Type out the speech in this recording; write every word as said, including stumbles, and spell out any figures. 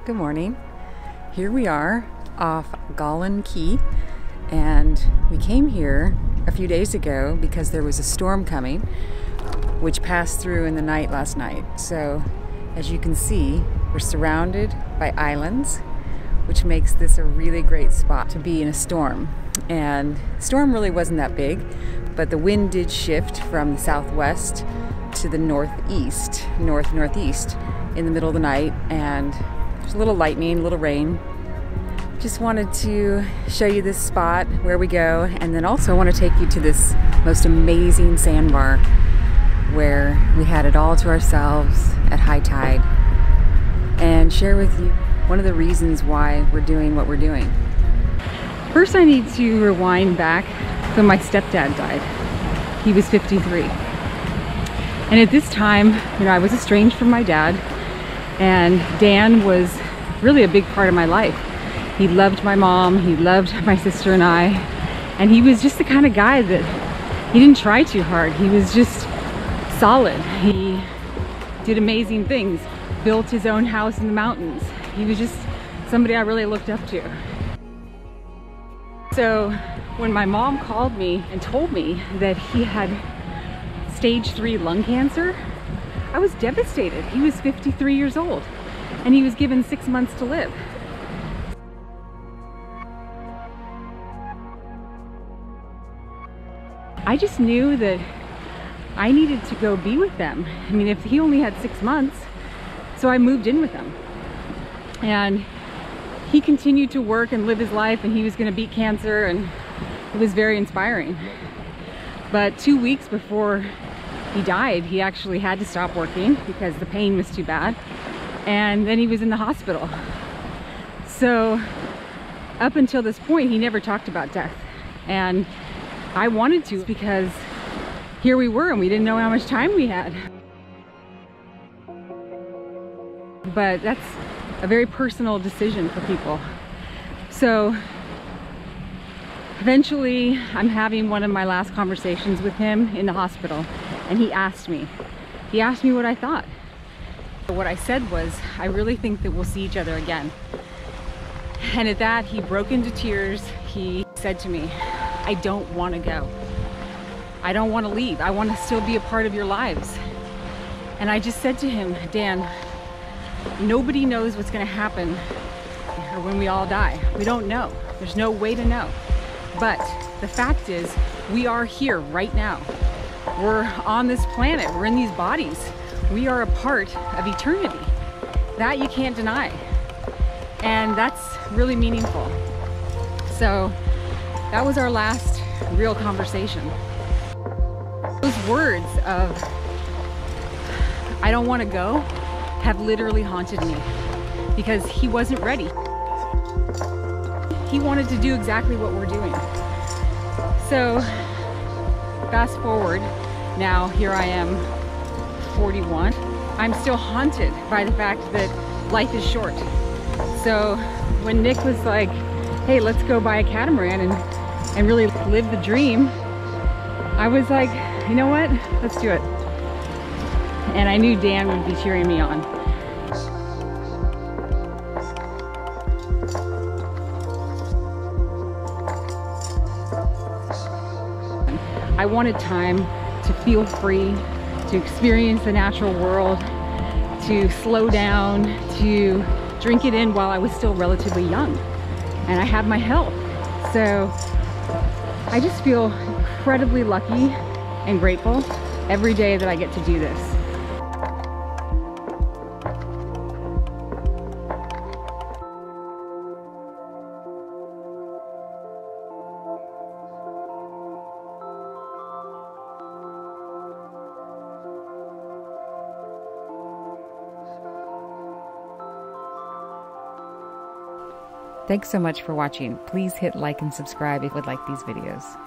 Good morning. Here we are off Gollan Key, and we came here a few days ago because there was a storm coming which passed through in the night last night. So as you can see, we're surrounded by islands, which makes this a really great spot to be in a storm. And the storm really wasn't that big, but the wind did shift from the southwest to the northeast, north-northeast in the middle of the night, and there's a little lightning, a little rain. Just wanted to show you this spot, where we go, and then also I want to take you to this most amazing sandbar where we had it all to ourselves at high tide, and share with you one of the reasons why we're doing what we're doing. First, I need to rewind back when my stepdad died. He was fifty-three. And at this time, you know, I was estranged from my dad, and Dan was really a big part of my life. He loved my mom, he loved my sister and I, and he was just the kind of guy that he didn't try too hard. He was just solid. He did amazing things, built his own house in the mountains. He was just somebody I really looked up to. So when my mom called me and told me that he had stage three lung cancer, I was devastated. He was fifty-three years old and he was given six months to live. I just knew that I needed to go be with them. I mean, if he only had six months, so I moved in with him. And he continued to work and live his life, and he was going to beat cancer, and it was very inspiring. But two weeks before he died, he actually had to stop working because the pain was too bad, and then he was in the hospital. So up until this point, he never talked about death, and I wanted to, because here we were and we didn't know how much time we had. But that's a very personal decision for people. So eventually I'm having one of my last conversations with him in the hospital, and he asked me, he asked me what I thought. What I said was, I really think that we'll see each other again. And at that, he broke into tears. He said to me, I don't want to go. I don't want to leave. I want to still be a part of your lives. And I just said to him, Dan, nobody knows what's going to happen or when we all die. We don't know. There's no way to know. But the fact is, we are here right now. We're on this planet. We're in these bodies. We are a part of eternity. That you can't deny. And that's really meaningful. So that was our last real conversation. Those words of, I don't want to go, have literally haunted me, because he wasn't ready. He wanted to do exactly what we're doing. So fast forward, now here I am, forty-one. I'm still haunted by the fact that life is short. So when Nick was like, hey, let's go buy a catamaran and, and really live the dream, I was like, you know what, let's do it. And I knew Dan would be cheering me on. I wanted time to feel free, to experience the natural world, to slow down, to drink it in while I was still relatively young. And I had my health. So I just feel incredibly lucky and grateful every day that I get to do this. Thanks so much for watching. Please hit like and subscribe if you would like these videos.